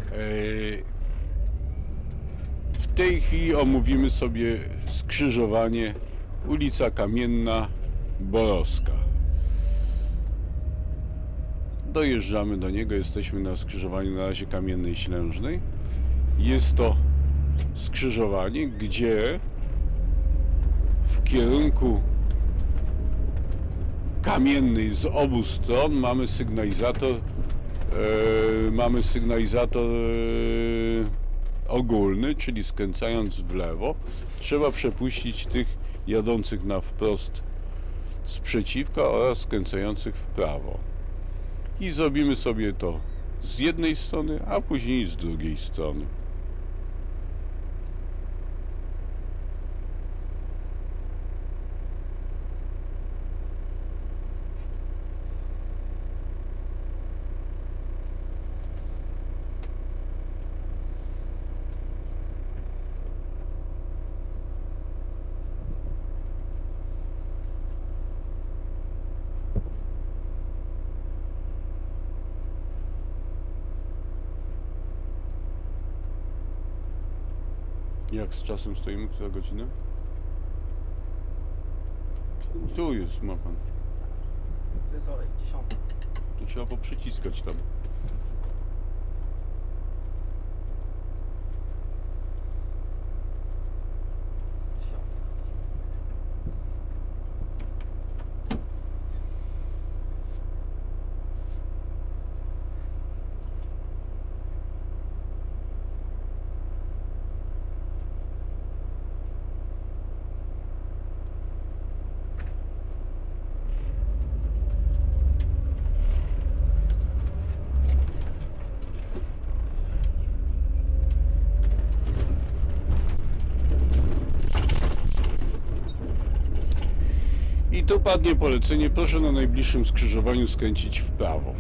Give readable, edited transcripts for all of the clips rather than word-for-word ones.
W tej chwili omówimy sobie skrzyżowanie ulica Kamienna, Borowska. Dojeżdżamy do niego, jesteśmy na skrzyżowaniu na razie Kamiennej Ślężnej. Jest to skrzyżowanie, gdzie w kierunku Kamiennej z obu stron mamy sygnalizator ogólny, czyli skręcając w lewo trzeba przepuścić tych jadących na wprost z przeciwka oraz skręcających w prawo. I zrobimy sobie to z jednej strony, a później z drugiej strony. Jak z czasem stoimy? Która godzina? Tu jest, ma pan. To jest olej, 10. To trzeba poprzyciskać tam. I tu padnie polecenie, proszę na najbliższym skrzyżowaniu skręcić w prawo.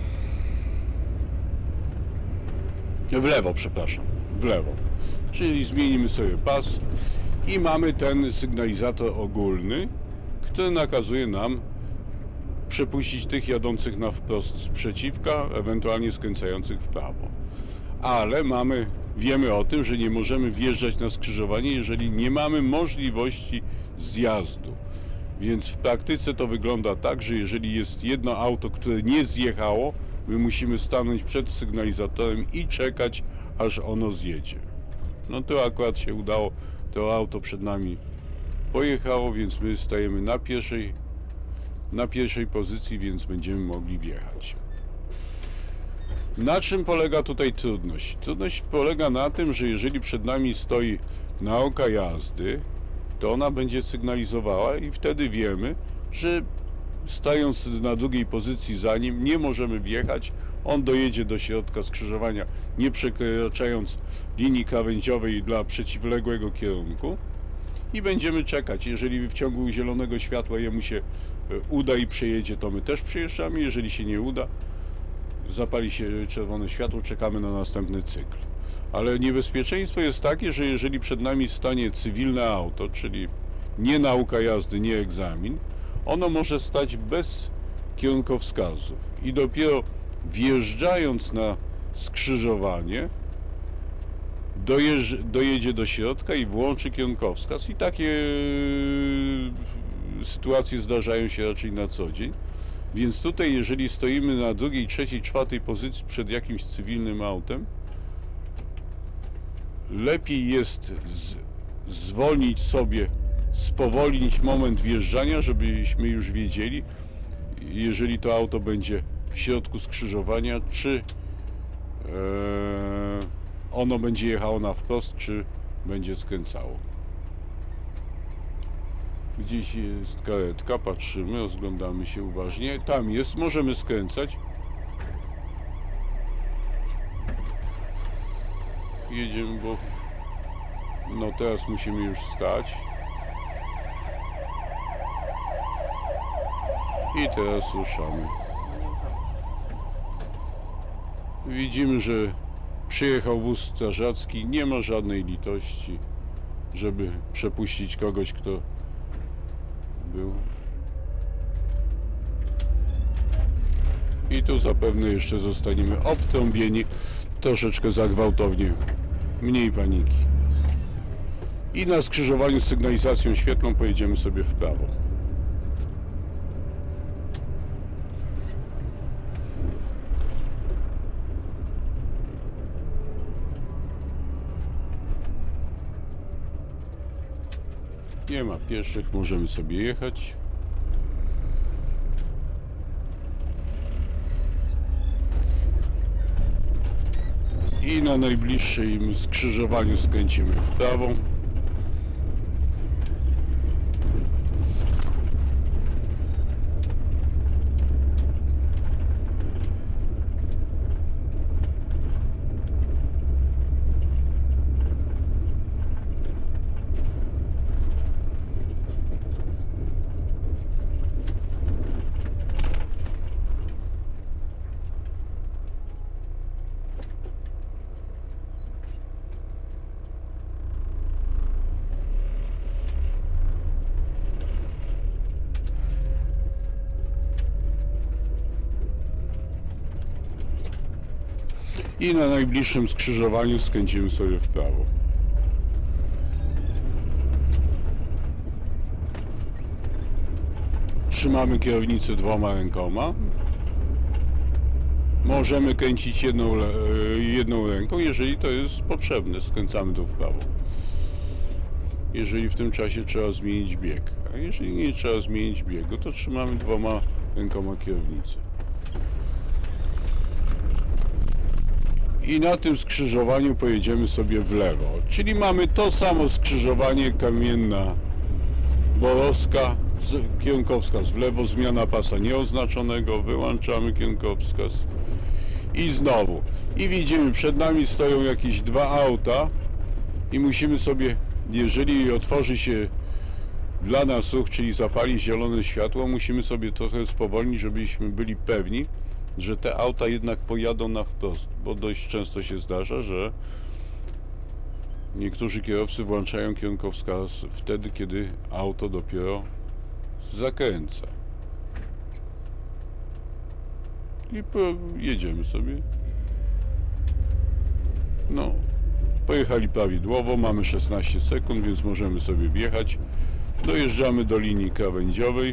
W lewo, przepraszam, w lewo. Czyli zmienimy sobie pas i mamy ten sygnalizator ogólny, który nakazuje nam przepuścić tych jadących na wprost z przeciwka, ewentualnie skręcających w prawo. Ale wiemy o tym, że nie możemy wjeżdżać na skrzyżowanie, jeżeli nie mamy możliwości zjazdu. Więc w praktyce to wygląda tak, że jeżeli jest jedno auto, które nie zjechało, my musimy stanąć przed sygnalizatorem i czekać, aż ono zjedzie. No to akurat się udało, to auto przed nami pojechało, więc my stajemy na pierwszej pozycji, więc będziemy mogli wjechać. Na czym polega tutaj trudność? Trudność polega na tym, że jeżeli przed nami stoi nauka jazdy, to ona będzie sygnalizowała i wtedy wiemy, że stając na drugiej pozycji za nim nie możemy wjechać. On dojedzie do środka skrzyżowania, nie przekraczając linii krawędziowej dla przeciwległego kierunku i będziemy czekać. Jeżeli w ciągu zielonego światła jemu się uda i przejedzie, to my też przejeżdżamy. Jeżeli się nie uda, zapali się czerwone światło, czekamy na następny cykl. Ale niebezpieczeństwo jest takie, że jeżeli przed nami stanie cywilne auto, czyli nie nauka jazdy, nie egzamin, ono może stać bez kierunkowskazów i dopiero wjeżdżając na skrzyżowanie dojedzie do środka i włączy kierunkowskaz i takie sytuacje zdarzają się raczej na co dzień. Więc tutaj jeżeli stoimy na drugiej, trzeciej, czwartej pozycji przed jakimś cywilnym autem, lepiej jest zwolnić sobie, spowolnić moment wjeżdżania, żebyśmy już wiedzieli, jeżeli to auto będzie w środku skrzyżowania, czy ono będzie jechało na wprost, czy będzie skręcało. Gdzieś jest karetka, patrzymy, rozglądamy się uważnie. Tam jest, możemy skręcać. Jedziemy, bo no teraz musimy już stać. I teraz ruszamy. Widzimy, że przyjechał wóz strażacki. Nie ma żadnej litości, żeby przepuścić kogoś, kto był. I tu zapewne jeszcze zostaniemy obtrąbieni. Troszeczkę za gwałtownie. Mniej paniki. I na skrzyżowaniu z sygnalizacją świetlną pojedziemy sobie w prawo. Nie ma pieszych, możemy sobie jechać. I na najbliższym skrzyżowaniu skręcimy w prawo. I na najbliższym skrzyżowaniu skręcimy sobie w prawo. Trzymamy kierownicę dwoma rękoma. Możemy kręcić jedną ręką, jeżeli to jest potrzebne. Skręcamy tu w prawo. Jeżeli w tym czasie trzeba zmienić bieg. A jeżeli nie trzeba zmienić biegu, to trzymamy dwoma rękoma kierownicę. I na tym skrzyżowaniu pojedziemy sobie w lewo. Czyli mamy to samo skrzyżowanie Kamienna Borowska, kierunkowskaz w lewo, zmiana pasa nieoznaczonego, wyłączamy kierunkowskaz i znowu. I widzimy, przed nami stoją jakieś dwa auta i musimy sobie, jeżeli otworzy się dla nas ruch, czyli zapali zielone światło, musimy sobie trochę spowolnić, żebyśmy byli pewni, że te auta jednak pojadą na wprost, bo dość często się zdarza, że niektórzy kierowcy włączają kierunkowskaz wtedy, kiedy auto dopiero zakręca. I jedziemy sobie. No, pojechali prawidłowo, mamy 16 sekund, więc możemy sobie wjechać. Dojeżdżamy do linii krawędziowej.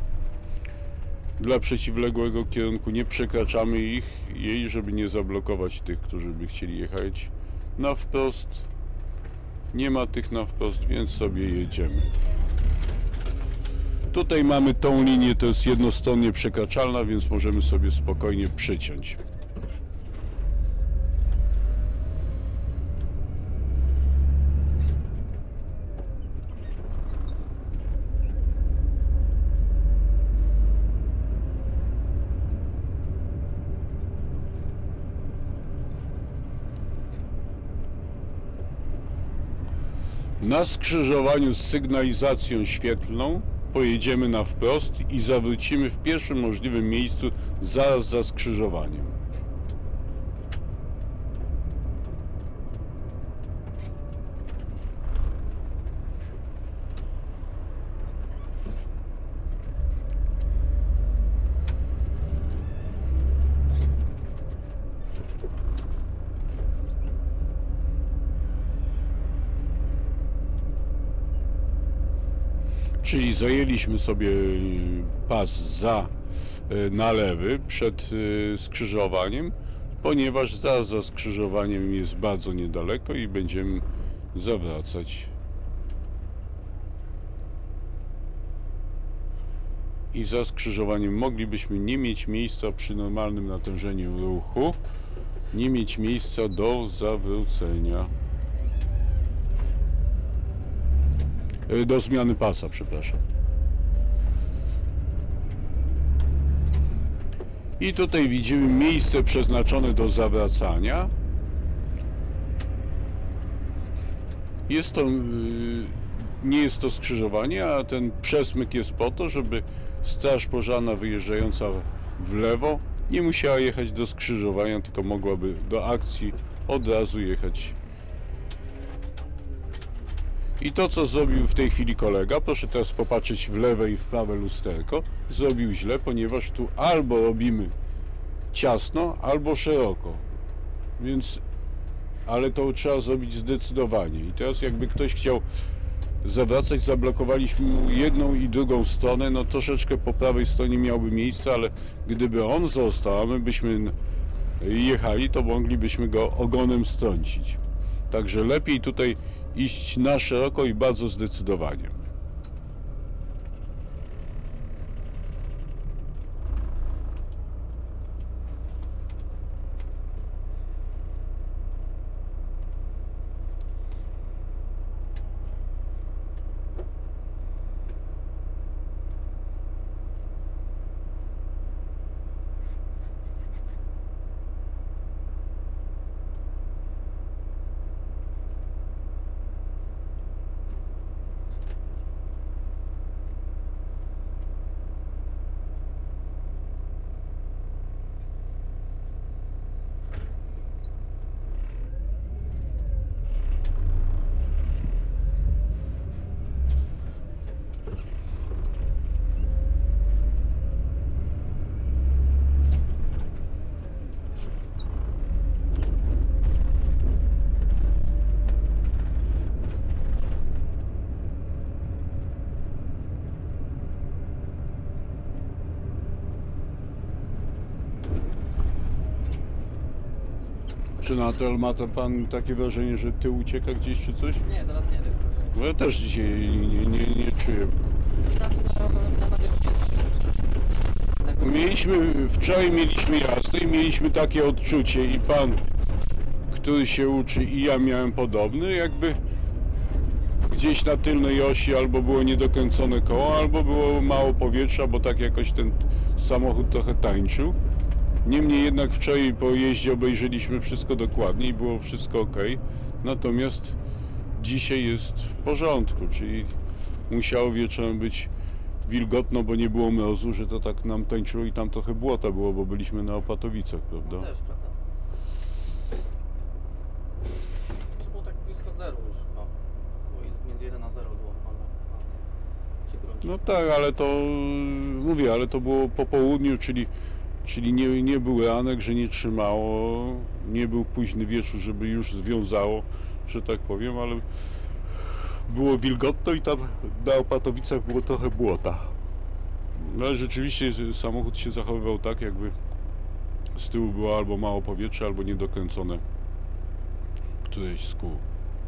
Dla przeciwległego kierunku nie przekraczamy jej, żeby nie zablokować tych, którzy by chcieli jechać na wprost. Nie ma tych na wprost, więc sobie jedziemy. Tutaj mamy tą linię, to jest jednostronnie przekraczalna, więc możemy sobie spokojnie przeciąć. Na skrzyżowaniu z sygnalizacją świetlną pojedziemy na wprost i zawrócimy w pierwszym możliwym miejscu zaraz za skrzyżowaniem. Czyli zajęliśmy sobie pas na lewy przed skrzyżowaniem, ponieważ zaraz za skrzyżowaniem jest bardzo niedaleko i będziemy zawracać. I za skrzyżowaniem moglibyśmy nie mieć miejsca przy normalnym natężeniu ruchu, nie mieć miejsca do zawrócenia. Do zmiany pasa, przepraszam. I tutaj widzimy miejsce przeznaczone do zawracania. Jest to, nie jest to skrzyżowanie, a ten przesmyk jest po to, żeby straż pożarna wyjeżdżająca w lewo nie musiała jechać do skrzyżowania, tylko mogłaby do akcji od razu jechać. I to, co zrobił w tej chwili kolega, proszę teraz popatrzeć w lewe i w prawe lusterko, zrobił źle, ponieważ tu albo robimy ciasno, albo szeroko. Więc, ale to trzeba zrobić zdecydowanie. I teraz jakby ktoś chciał zawracać, zablokowaliśmy mu jedną i drugą stronę, no troszeczkę po prawej stronie miałby miejsce, ale gdyby on został, a my byśmy jechali, to moglibyśmy go ogonem strącić. Także lepiej tutaj iść na szeroko i bardzo zdecydowanie. Czy nadal ma to pan takie wrażenie, że tył ucieka gdzieś czy coś? Nie, teraz nie wiem. No ja też dzisiaj nie czuję. Wczoraj mieliśmy jazdę i mieliśmy takie odczucie i pan, który się uczy i ja miałem podobny, jakby gdzieś na tylnej osi albo było niedokręcone koło, albo było mało powietrza, bo tak jakoś ten samochód trochę tańczył. Niemniej jednak wczoraj po jeździe obejrzeliśmy wszystko dokładnie i było wszystko ok. Natomiast dzisiaj jest w porządku, czyli musiało wieczorem być wilgotno, bo nie było mrozu, że to tak nam tańczyło i tam trochę błota było, bo byliśmy na Opatowicach, prawda? Też, prawda? To było tak blisko zeru już chyba. Było między 1 a 0 było chyba na się gruncie. No tak, ale to mówię, ale to było po południu, czyli nie był ranek, że nie trzymało, nie był późny wieczór, żeby już związało, że tak powiem, ale było wilgotno i tam na Opatowicach było trochę błota. No ale rzeczywiście samochód się zachowywał tak, jakby z tyłu było albo mało powietrza, albo niedokręcone któreś z kół.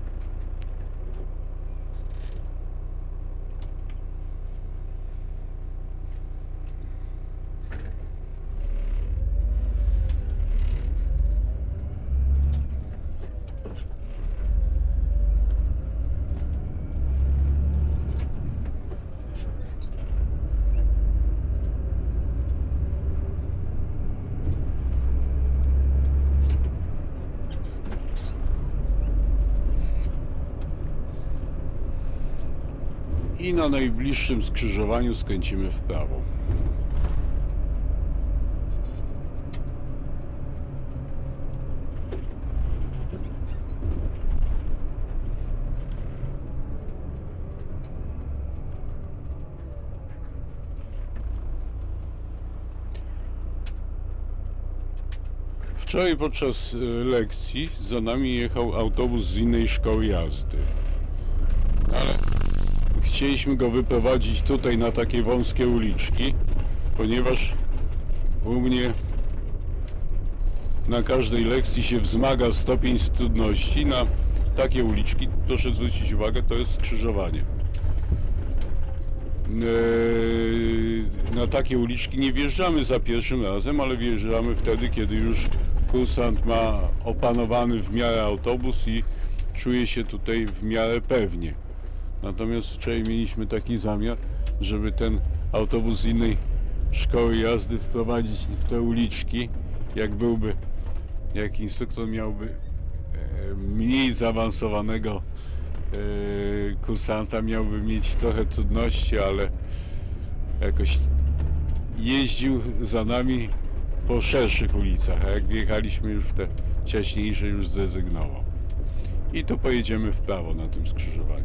I na najbliższym skrzyżowaniu skręcimy w prawo. Wczoraj podczas lekcji za nami jechał autobus z innej szkoły jazdy. Ale chcieliśmy go wyprowadzić tutaj na takie wąskie uliczki, ponieważ u mnie na każdej lekcji się wzmaga stopień trudności. Na takie uliczki, proszę zwrócić uwagę, to jest skrzyżowanie. Na takie uliczki nie wjeżdżamy za pierwszym razem, ale wjeżdżamy wtedy, kiedy już kursant ma opanowany w miarę autobus i czuje się tutaj w miarę pewnie. Natomiast wczoraj mieliśmy taki zamiar, żeby ten autobus z innej szkoły jazdy wprowadzić w te uliczki. Jak instruktor miałby mniej zaawansowanego kursanta, miałby mieć trochę trudności, ale jakoś jeździł za nami po szerszych ulicach, a jak wjechaliśmy już w te ciaśniejsze, już zrezygnował. I tu pojedziemy w prawo na tym skrzyżowaniu.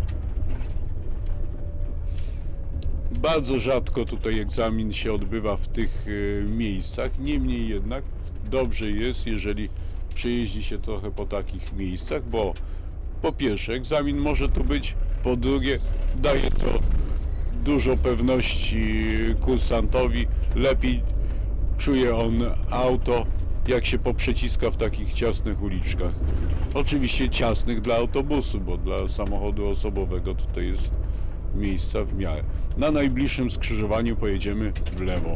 Bardzo rzadko tutaj egzamin się odbywa w tych miejscach, niemniej jednak dobrze jest, jeżeli przejeździ się trochę po takich miejscach, bo po pierwsze egzamin może to być, po drugie daje to dużo pewności kursantowi, lepiej czuje on auto, jak się poprzeciska w takich ciasnych uliczkach. Oczywiście ciasnych dla autobusu, bo dla samochodu osobowego tutaj jest miejsca w miarę. Na najbliższym skrzyżowaniu pojedziemy w lewo.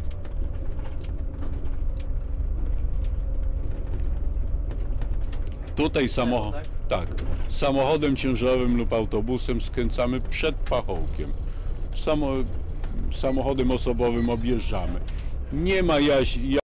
Tutaj samochód, tak, samochodem ciężarowym lub autobusem skręcamy przed pachołkiem. Samochodem osobowym objeżdżamy. Nie ma